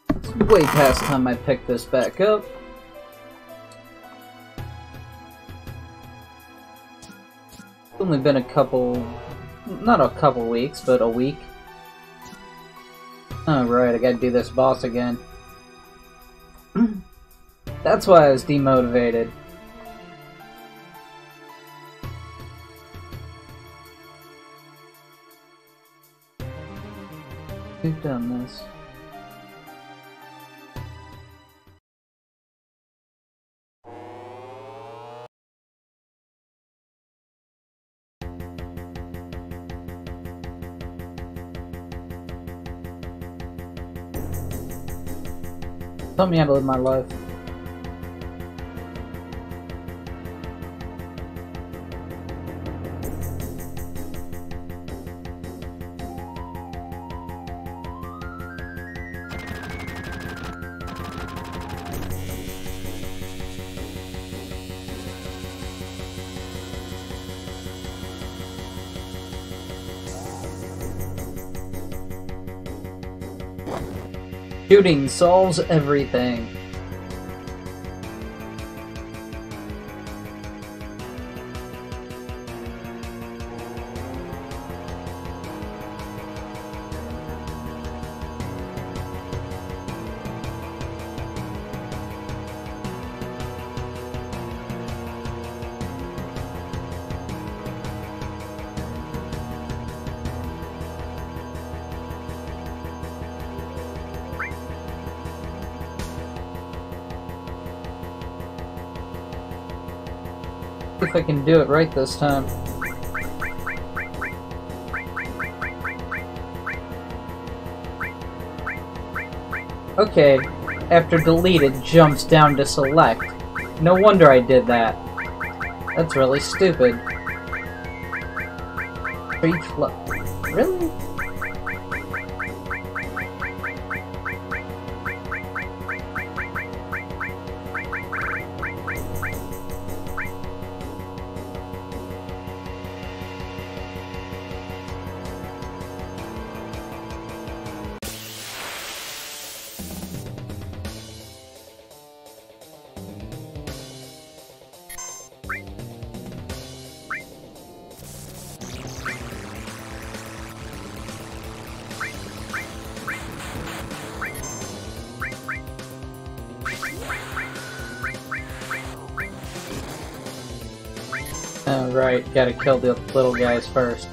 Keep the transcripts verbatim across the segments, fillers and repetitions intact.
It's way past time I pick this back up. It's only been a couple... not a couple weeks, but a week. Oh right, I gotta do this boss again. That's why I was demotivated. We've done this. Tell me how to live my life. Shooting solves everything. If I can do it right this time. Okay, after delete it jumps down to select. No wonder I did that. That's really stupid. For each flow. Really? Oh, right, gotta kill the little guys first.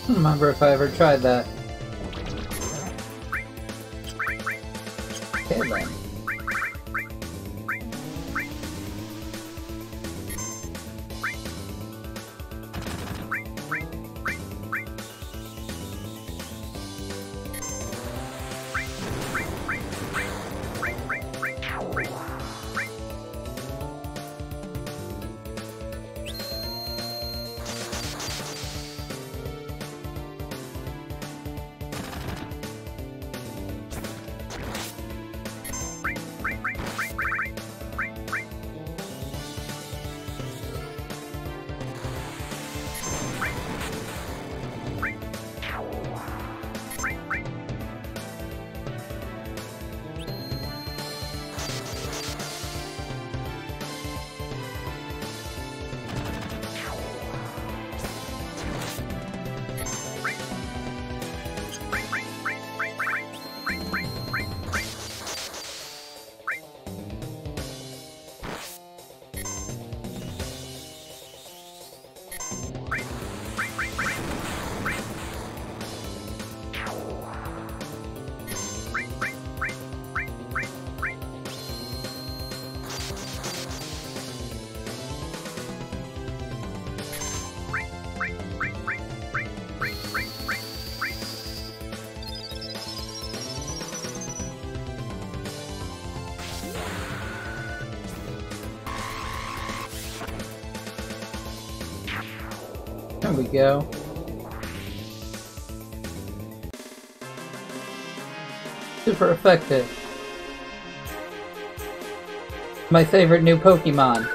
don't remember if I ever tried that. Okay then. There we go. Super effective. My favorite new Pokemon.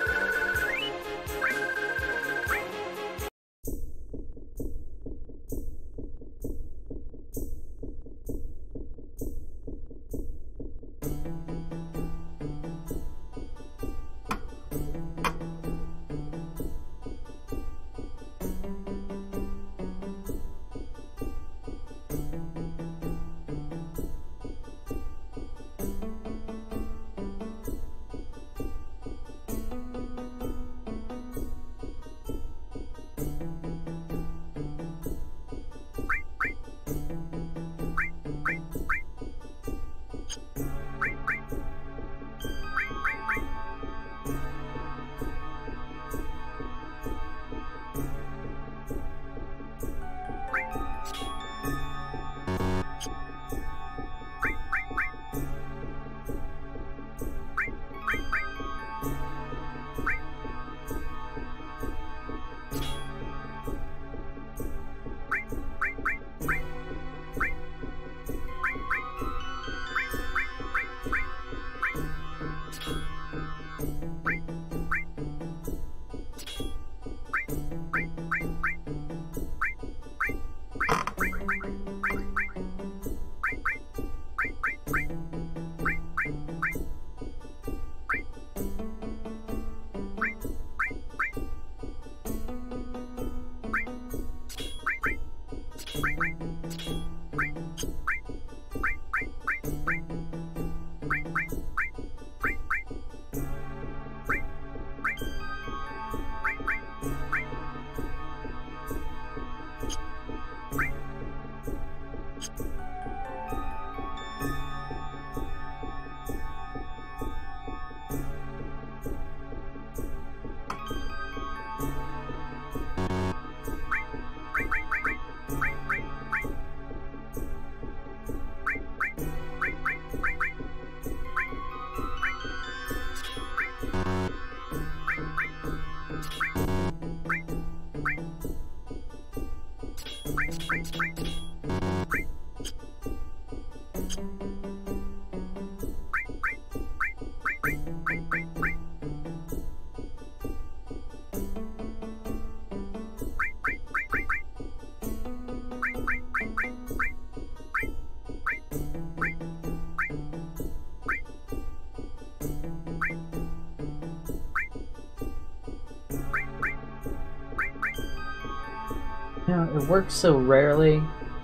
You know, it works so rarely.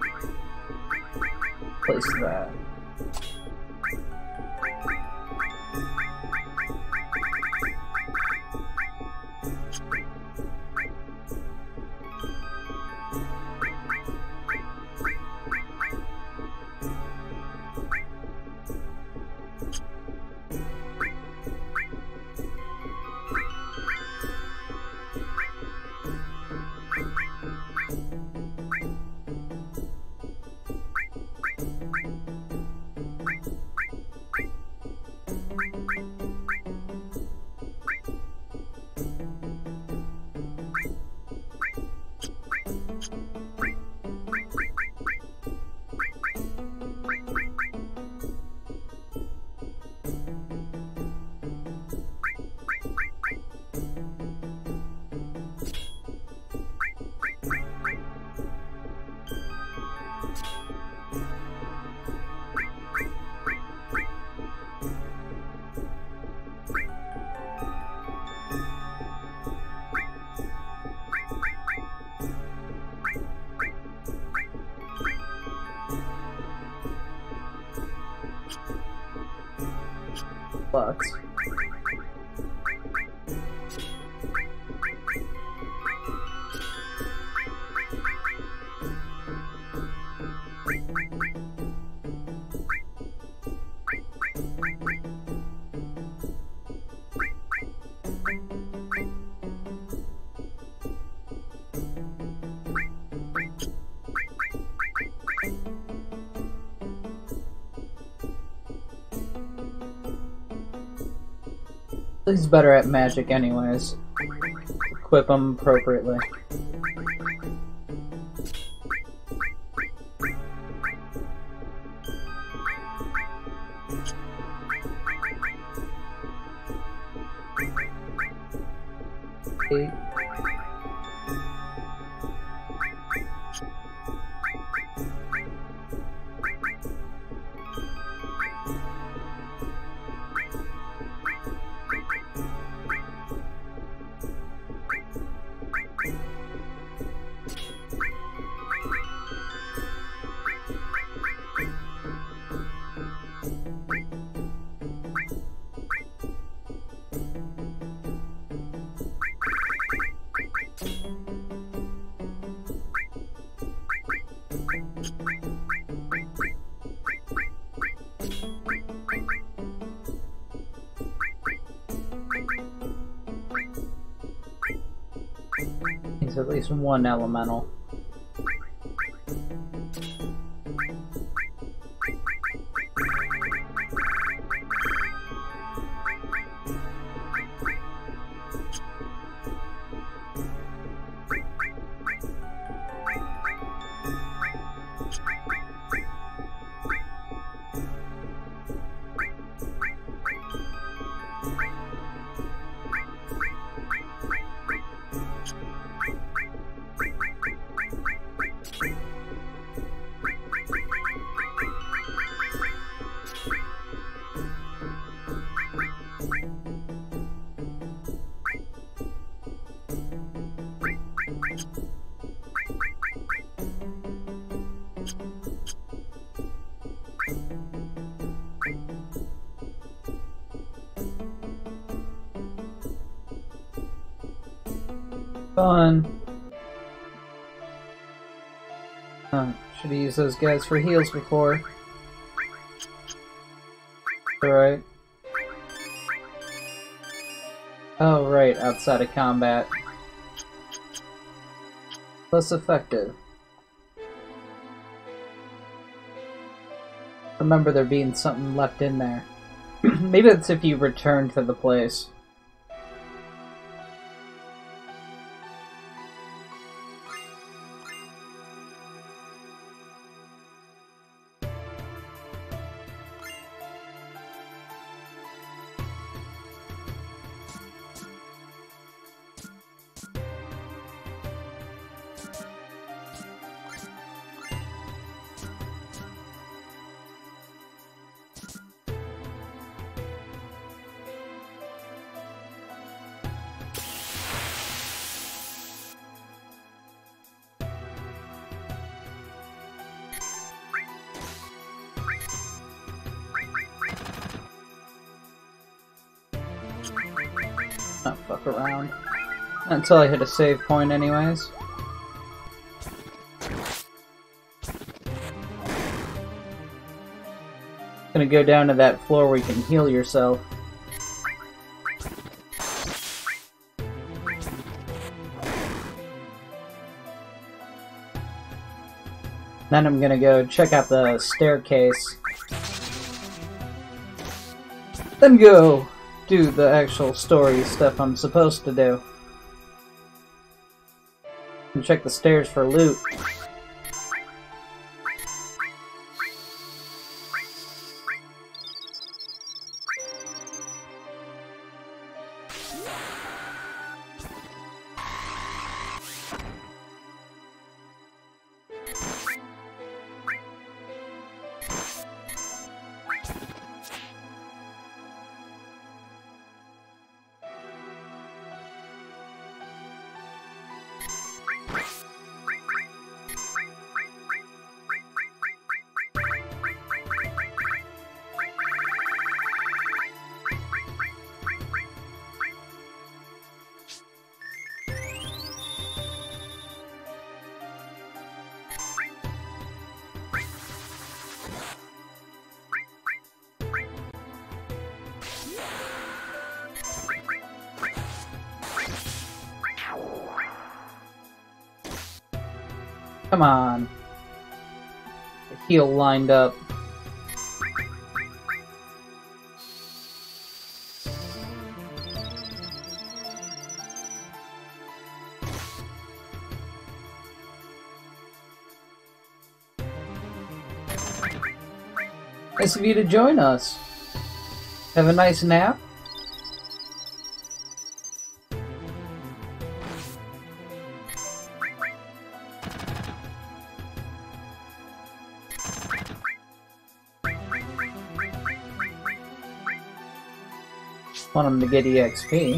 Place that. bucks. He's better at magic anyways. Equip him appropriately. Eight. He's at least one elemental. Fun. Huh, should have used those guys for heals before. Alright. Oh, right, outside of combat. Less effective. Remember there being something left in there. Maybe that's if you return to the place. Not fuck around. Until I hit a save point anyways. Gonna go down to that floor where you can heal yourself. Then I'm gonna go check out the staircase. Then go do the actual story stuff I'm supposed to do. And check the stairs for loot. Come on. The heel lined up. Nice of you to join us. Have a nice nap? Want him to get E X P.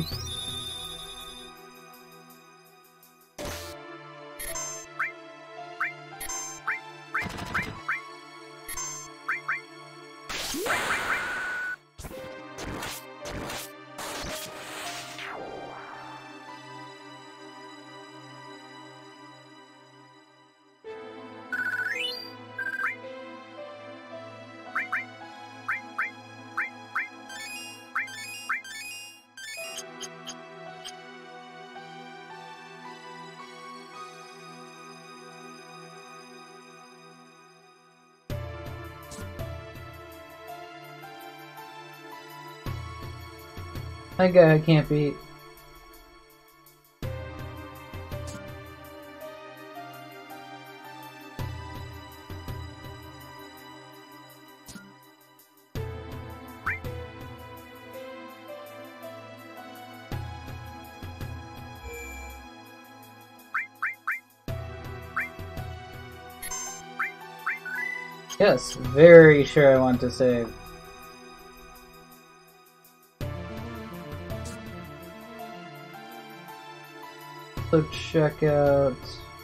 That guy I can't beat. Yes, very sure I want to save. So check out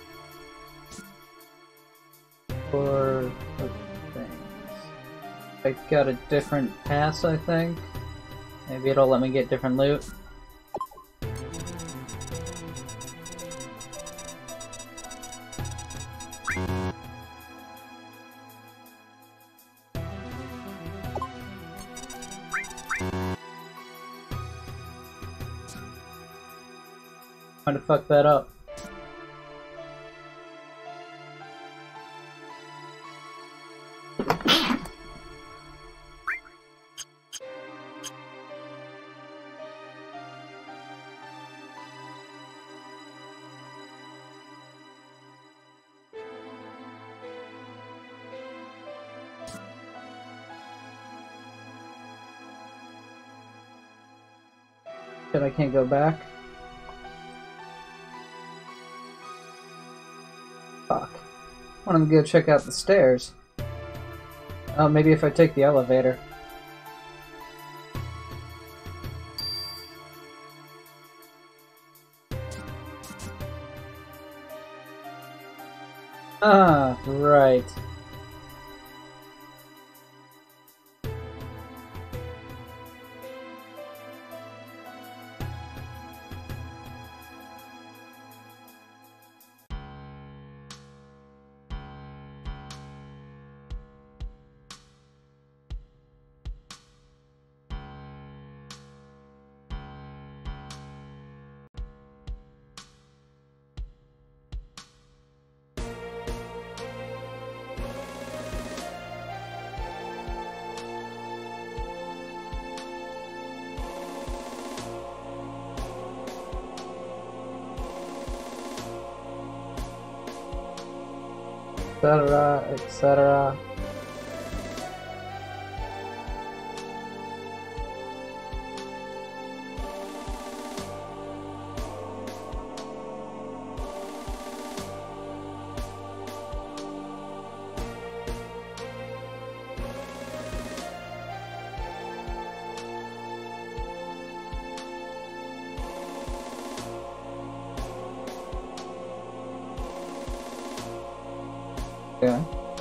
for things. I got a different pass, I think. Maybe it'll let me get different loot. Trying to fuck that up. Shit, I can't go back. Fuck. I want to go check out the stairs. Oh, maybe if I take the elevator. Ah, right. Etc, et cetera. Yeah.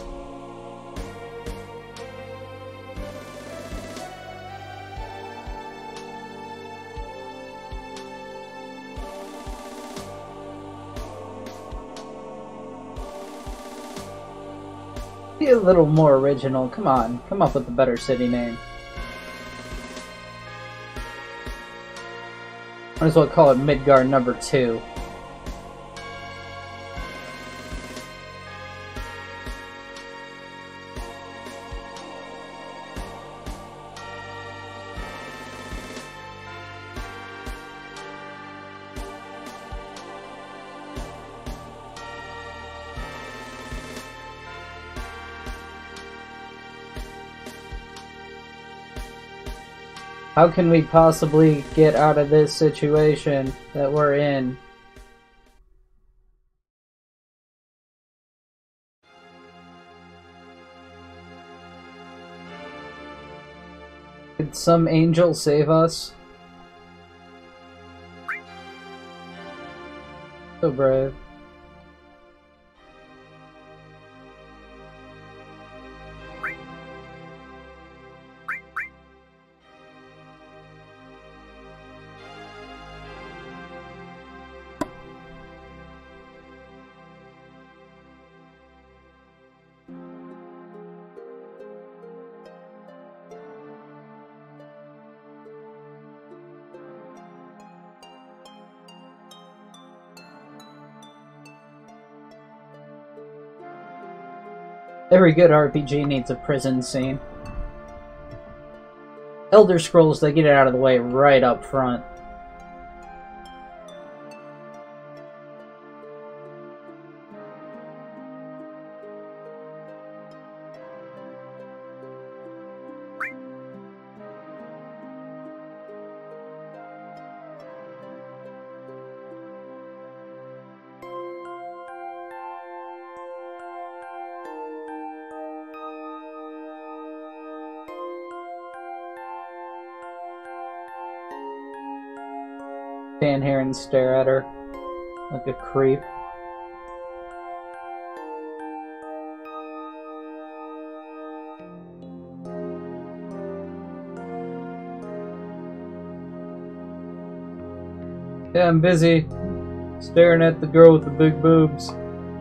Be a little more original. Come on, come up with a better city name. Might as well call it Midgar number two. How can we possibly get out of this situation that we're in? Did some angel save us? So brave. Every good R P G needs a prison scene. Elder Scrolls, they get it out of the way right up front. Stand here and stare at her like a creep. Yeah, I'm busy staring at the girl with the big boobs.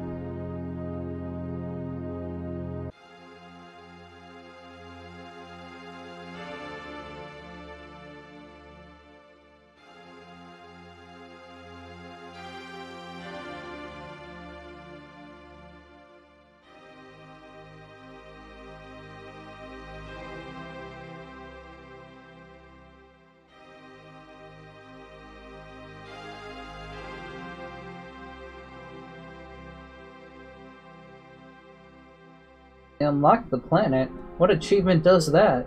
They unlocked the planet? What achievement does that?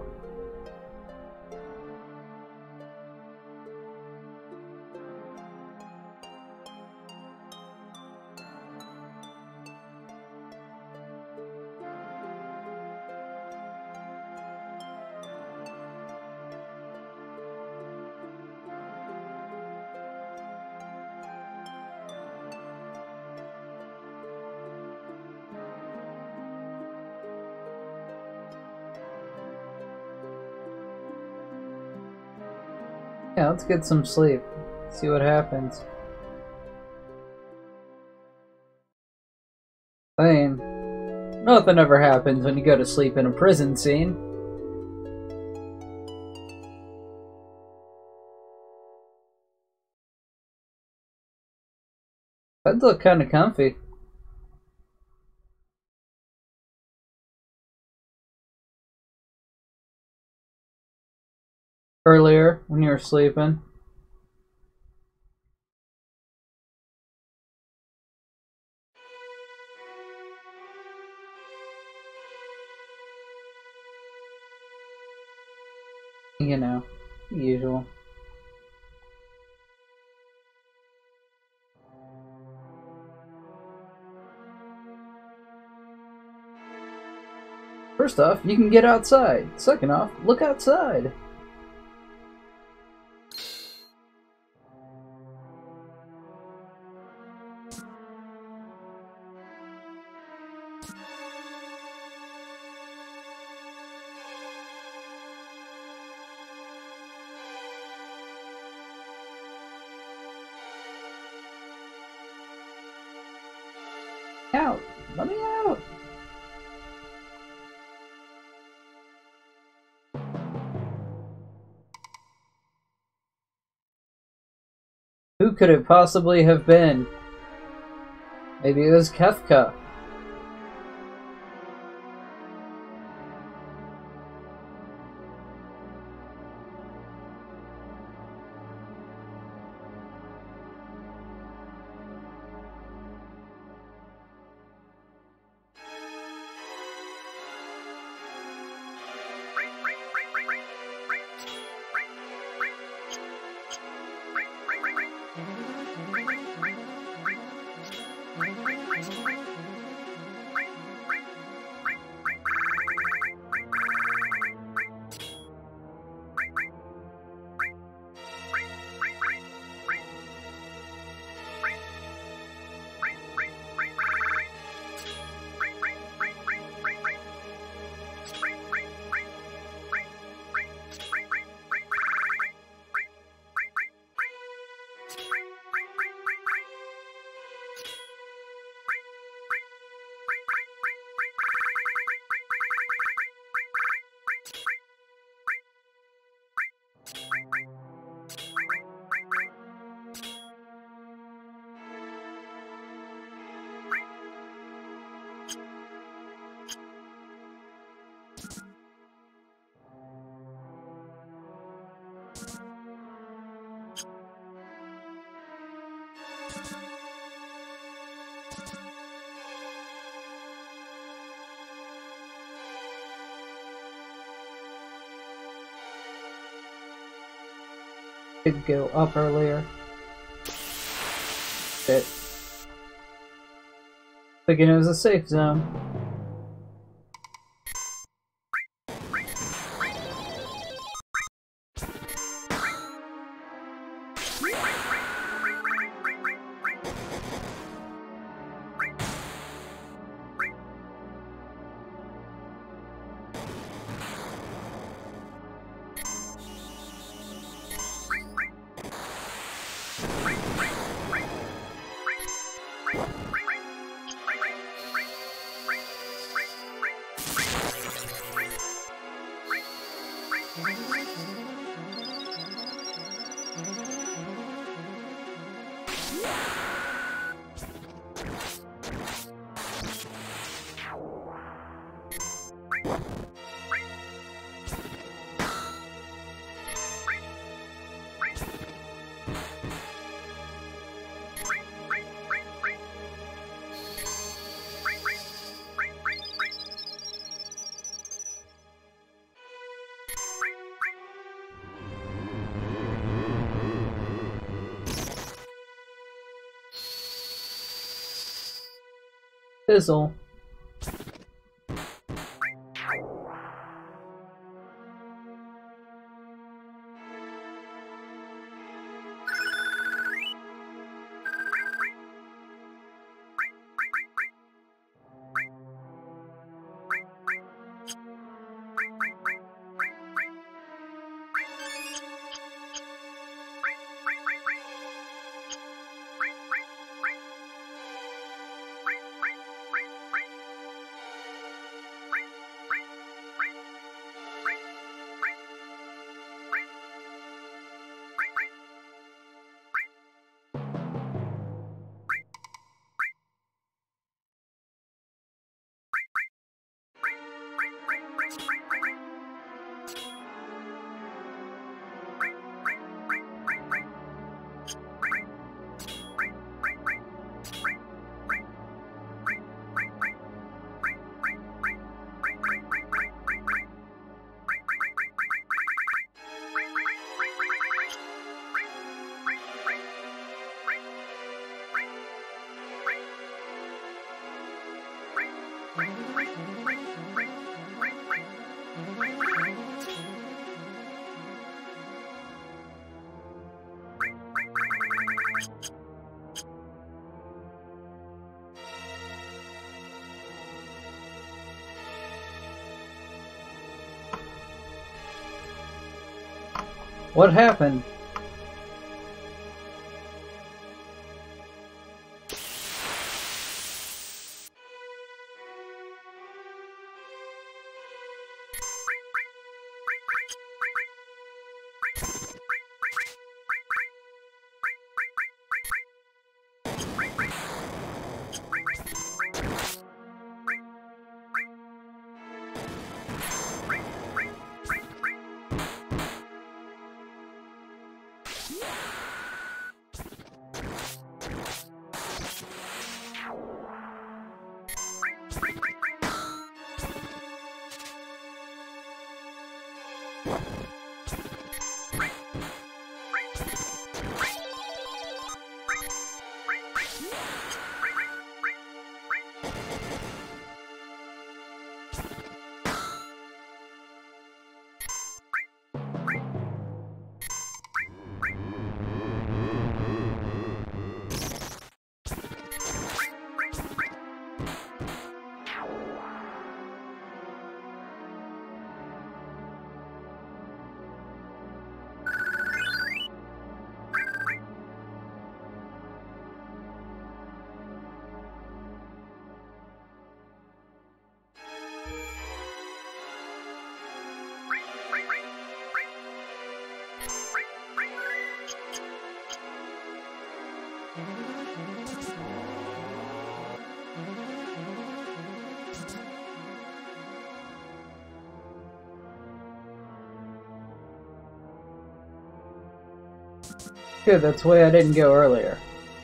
Yeah, let's get some sleep. See what happens. Lame. Nothing ever happens when you go to sleep in a prison scene. That'd look kinda comfy. Earlier, when you were sleeping. You know, the usual. First off, you can get outside. Second off, look outside. Out! Let me out! Who could it possibly have been? Maybe it was Kefka. Did go up earlier. Shit. Thinking it was a safe zone. Fizzle. What happened? Good, that's why I didn't go earlier.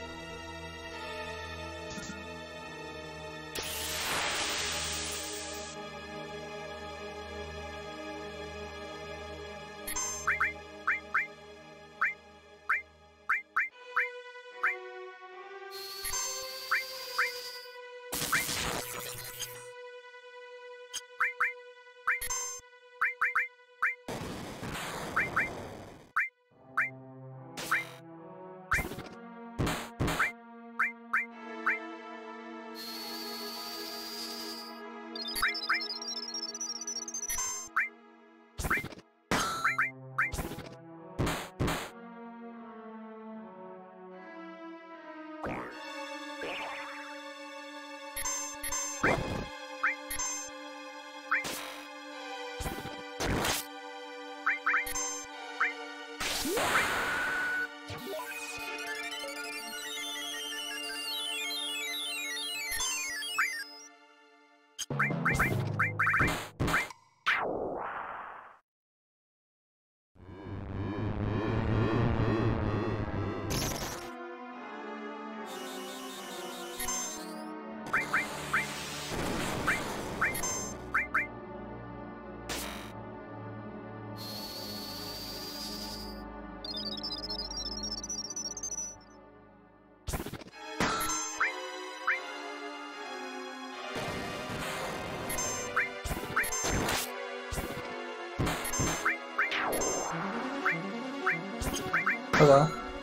Hello.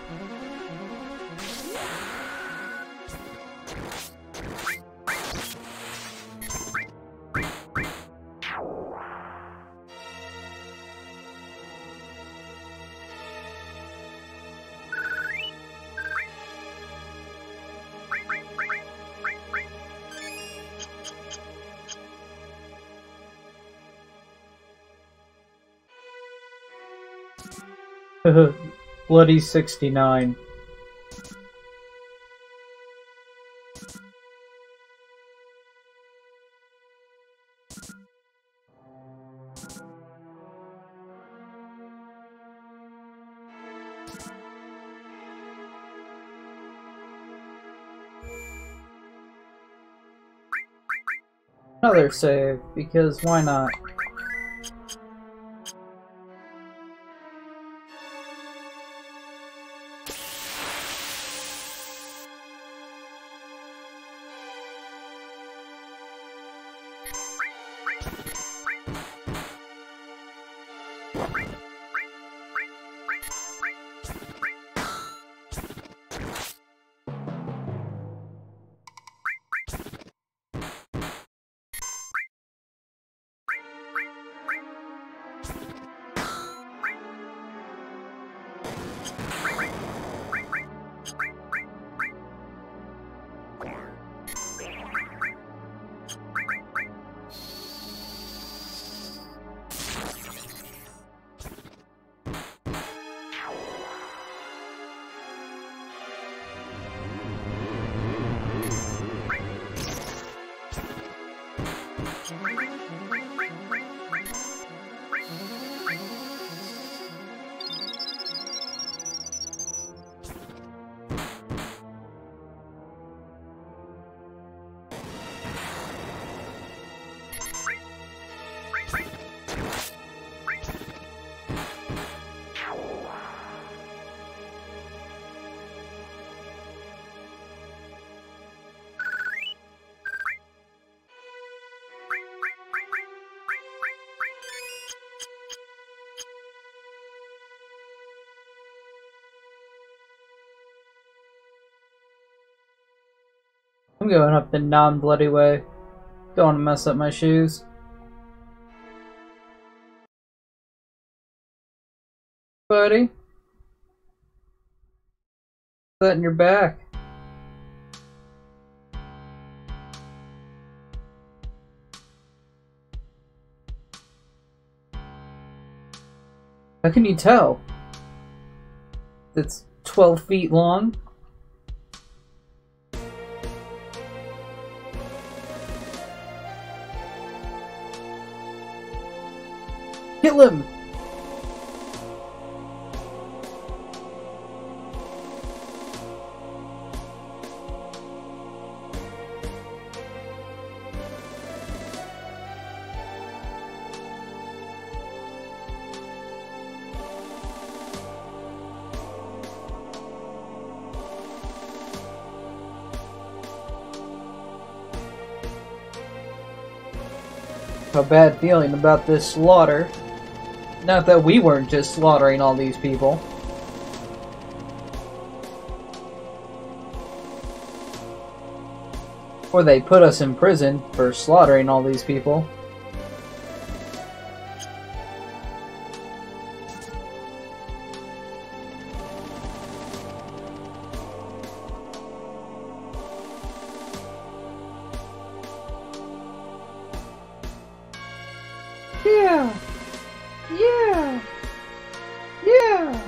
Bloody sixty-nine. Another save, because why not? I'm going up the non-bloody way. Don't want to mess up my shoes. Buddy? That in your back. How can you tell? It's twelve feet long? Kill him! a bad feeling about this slaughter. Not that we weren't just slaughtering all these people. Or they put us in prison for slaughtering all these people. Yeah! Yeah! Yeah!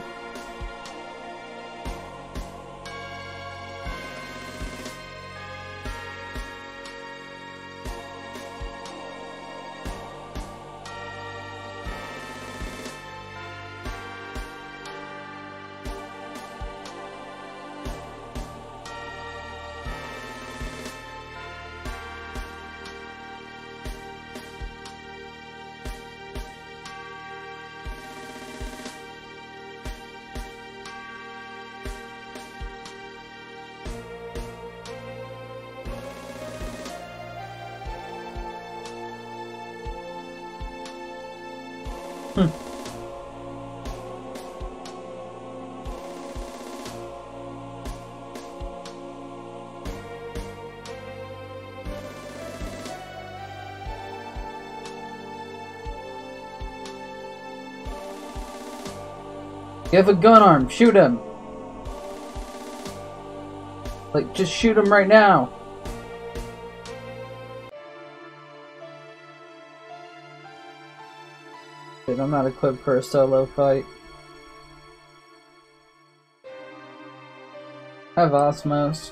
Hmm. You have a gun arm, shoot him! Like, just shoot him right now! Dude, I'm not equipped for a solo fight. I have Osmos.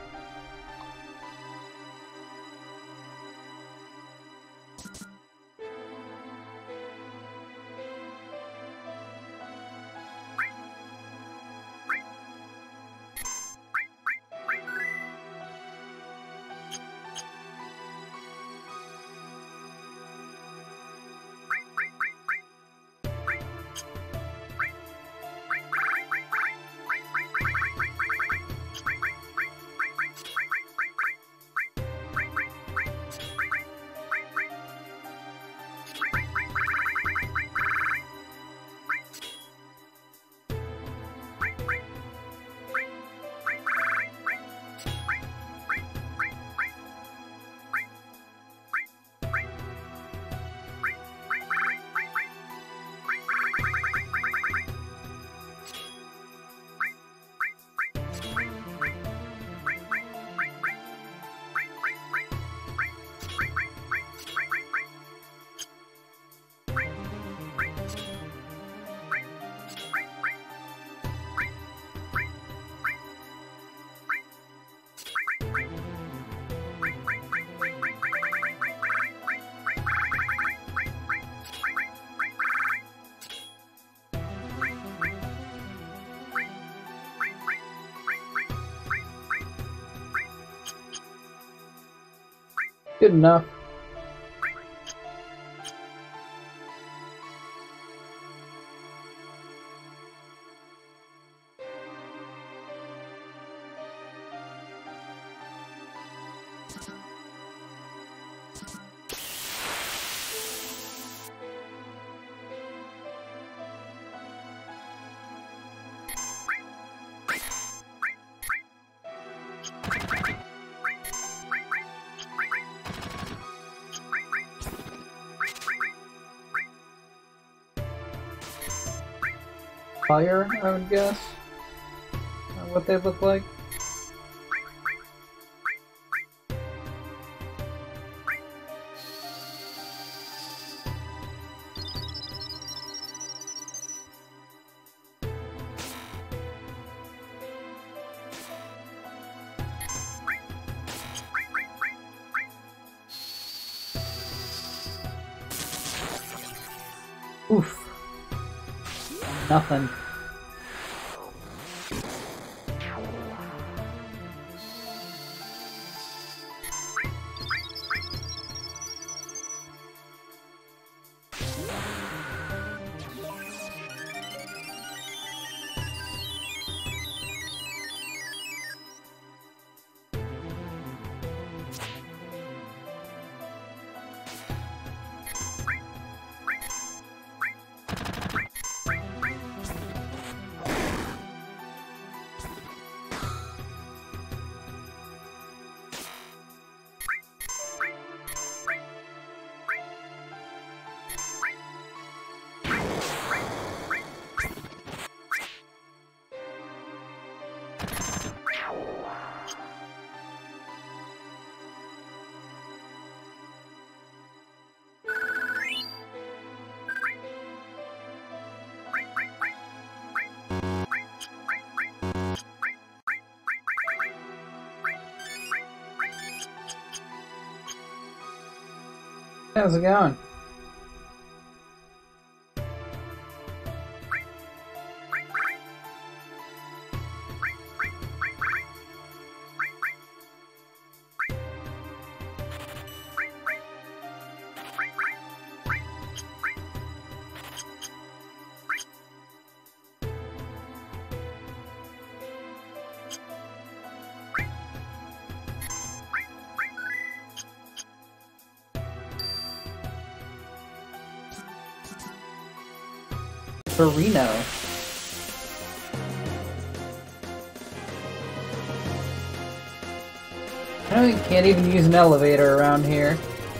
Good enough. Fire, I would guess. Uh, what they look like. Oof. Nothing. How's it going? Reno. I know you can't even use an elevator around here.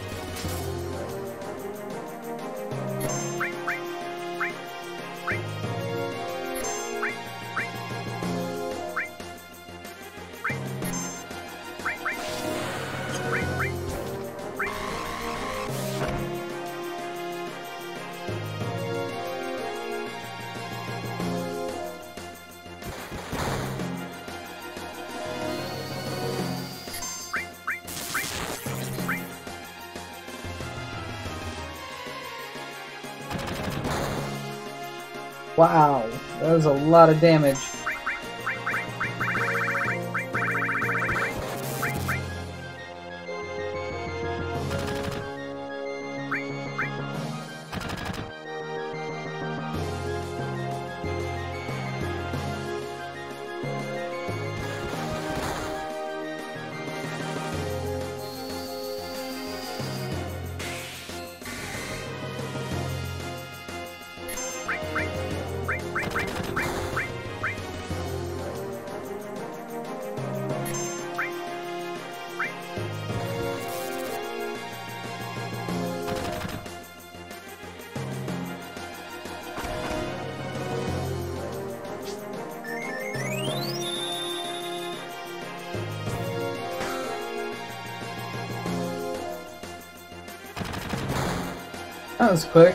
Wow, that was a lot of damage. That was quick.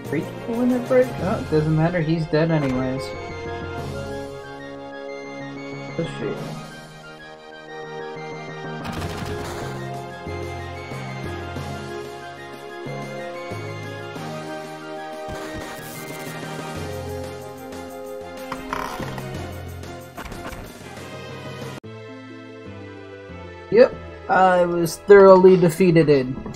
Three people in that break? Oh, it doesn't matter, he's dead anyways. Oh shit. Yep, I was thoroughly defeated.